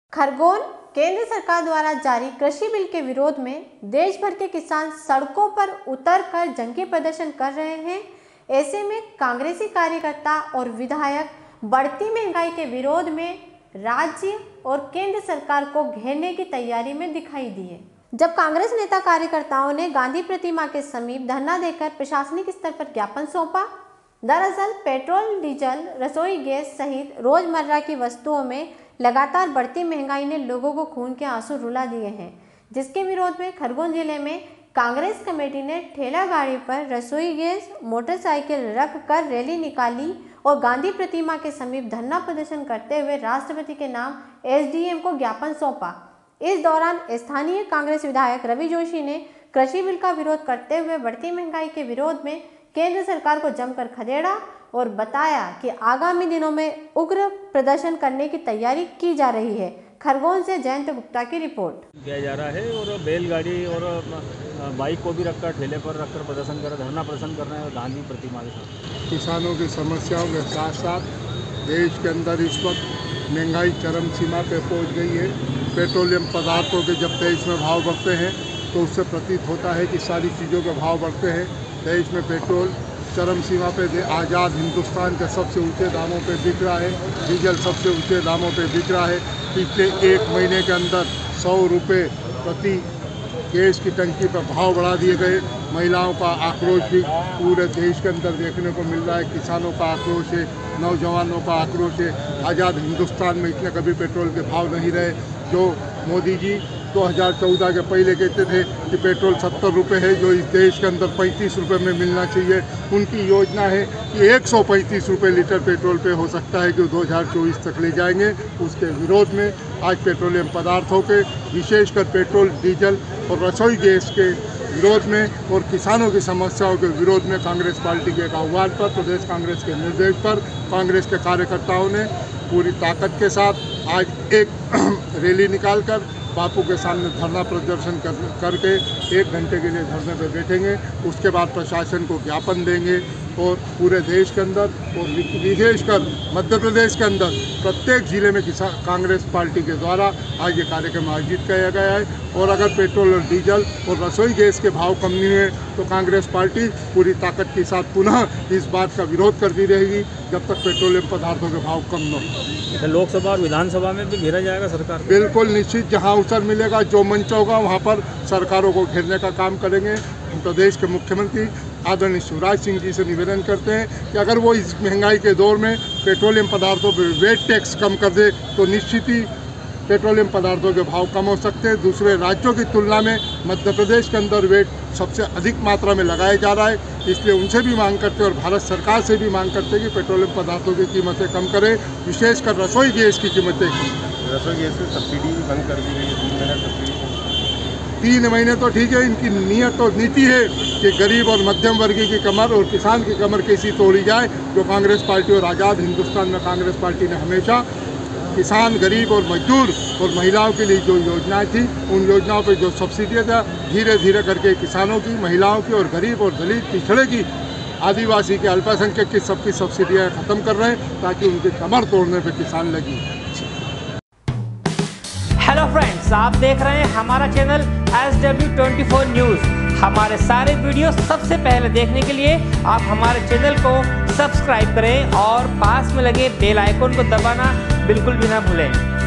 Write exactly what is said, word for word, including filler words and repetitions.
खरगोन केंद्र सरकार द्वारा जारी कृषि बिल के विरोध में देश भर के किसान सड़कों पर उतरकर जंगी प्रदर्शन कर रहे हैं। ऐसे में कांग्रेसी कार्यकर्ता और विधायक बढ़ती महंगाई के विरोध में राज्य और केंद्र सरकार को घेरने की तैयारी में दिखाई दिए। जब कांग्रेस नेता कार्यकर्ताओं ने गांधी प्रतिमा के समीप धरना देकर प्रशासनिक स्तर पर ज्ञापन सौंपा। दरअसल पेट्रोल, डीजल, रसोई गैस सहित रोजमर्रा की वस्तुओं में लगातार बढ़ती महंगाई ने लोगों को खून के आंसू रुला दिए हैं, जिसके विरोध में खरगोन जिले में कांग्रेस कमेटी ने ठेला गाड़ी पर रसोई गैस, मोटरसाइकिल रख कर रैली निकाली और गांधी प्रतिमा के समीप धरना प्रदर्शन करते हुए राष्ट्रपति के नाम एसडीएम को ज्ञापन सौंपा। इस दौरान स्थानीय कांग्रेस विधायक रवि जोशी ने कृषि बिल का विरोध करते हुए बढ़ती महंगाई के विरोध में केंद्र सरकार को जमकर खदेड़ा और बताया कि आगामी दिनों में उग्र प्रदर्शन करने की तैयारी की जा रही है। खरगोन से जयंत गुप्ता की रिपोर्ट। किया जा रहा है और बैलगाड़ी और बाइक को भी रखकर ठेले पर रखकर प्रदर्शन कर धरना प्रदर्शन कर रहे हैं गांधी प्रतिमा के साथ। किसानों की समस्याओं के साथ साथ देश के अंदर इस वक्त महंगाई चरम सीमा पर पहुंच गई है। पेट्रोलियम पदार्थों के जब देश में भाव बढ़ते हैं तो उससे प्रतीत होता है कि सारी चीज़ों के भाव बढ़ते हैं। देश में पेट्रोल चरम सीमा पे आज़ाद हिंदुस्तान के सबसे ऊंचे दामों पे बिक रहा है। डीजल सबसे ऊंचे दामों पे बिक रहा है। पिछले एक महीने के अंदर सौ रुपये प्रति गैस की टंकी पर भाव बढ़ा दिए गए। महिलाओं का आक्रोश भी पूरे देश के अंदर देखने को मिल रहा है। किसानों का आक्रोश है, नौजवानों का आक्रोश है। आज़ाद हिंदुस्तान में इतने कभी पेट्रोल के भाव नहीं रहे। जो मोदी जी दो हज़ार चौदह के पहले कहते थे कि पेट्रोल सत्तर रुपये है जो इस देश के अंदर पैंतीस रुपये में मिलना चाहिए, उनकी योजना है कि एक सौ पैंतीस रुपये लीटर पेट्रोल पे हो सकता है कि दो हज़ार चौबीस तक ले जाएंगे। उसके विरोध में आज पेट्रोलियम पदार्थों के विशेषकर पेट्रोल, डीजल और रसोई गैस के विरोध में और किसानों की समस्याओं के विरोध में कांग्रेस पार्टी के एक आह्वान पर, प्रदेश कांग्रेस के निर्देश पर कांग्रेस के कार्यकर्ताओं ने पूरी ताकत के साथ आज एक रैली निकालकर बापू के सामने धरना प्रदर्शन कर करके एक घंटे के लिए धरने पर बैठेंगे। उसके बाद प्रशासन को ज्ञापन देंगे और पूरे देश के अंदर और विशेषकर मध्य प्रदेश के अंदर प्रत्येक जिले में किसान कांग्रेस पार्टी के द्वारा आज ये कार्यक्रम आयोजित किया गया है। और अगर पेट्रोल और डीजल और रसोई गैस के भाव कम नहीं हुए तो कांग्रेस पार्टी पूरी ताकत के साथ पुनः इस बात का विरोध करती रहेगी जब तक पेट्रोलियम पदार्थों के भाव कम न हो। लोकसभा और विधानसभा में भी घेरा जाएगा सरकार? बिल्कुल निश्चित, जहां अवसर मिलेगा, जो मंच होगा वहां पर सरकारों को घेरने का काम करेंगे। हम प्रदेश के मुख्यमंत्री आदरणीय शिवराज सिंह जी से निवेदन करते हैं कि अगर वो इस महंगाई के दौर में पेट्रोलियम पदार्थों पर वेट टैक्स कम कर दे तो निश्चित ही पेट्रोलियम पदार्थों के भाव कम हो सकते हैं। दूसरे राज्यों की तुलना में मध्य प्रदेश के अंदर वेट सबसे अधिक मात्रा में लगाया जा रहा है, इसलिए उनसे भी मांग करते हैं और भारत सरकार से भी मांग करते हैं कि पेट्रोलियम पदार्थों की कीमतें कम करें, विशेषकर रसोई गैस की कीमतें कम। रसोई गैस की सब्सिडी भी बंद कर दी गई है, तीन महीने सब्सिडी। तीन महीने तो ठीक है, इनकी नीयत और नीति है कि गरीब और मध्यम वर्गीय की कमर और किसान की कमर कैसी तोड़ी जाए, जो कांग्रेस पार्टी और आज़ाद हिंदुस्तान में कांग्रेस पार्टी ने हमेशा किसान, गरीब और मजदूर और महिलाओं के लिए जो योजनाएं थी उन योजनाओं पर जो सब्सिडियाँ था धीरे धीरे करके किसानों की, महिलाओं की और गरीब और दलित, पिछड़े की, आदिवासी के, अल्पसंख्यक की सबकी सब्सिडियाँ खत्म कर रहे हैं ताकि उनकी कमर तोड़ने पर किसान लगी। हेलो फ्रेंड्स, आप देख रहे हैं हमारा channel S W twenty four news. हमारे सारे वीडियो सबसे पहले देखने के लिए आप हमारे चैनल को सब्सक्राइब करें और पास में लगे बेल आइकन को दबाना बिल्कुल भी ना भूलें।